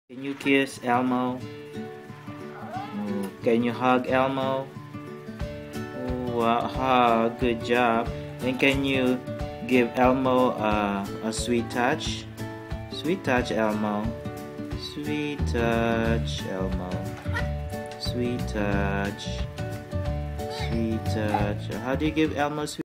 Can you kiss Elmo? Oh, can you hug Elmo? Oh, hug, good job. And can you give Elmo a sweet touch? Sweet touch, Elmo. Sweet touch, Elmo. Sweet touch. Sweet touch. How do you give Elmo sweet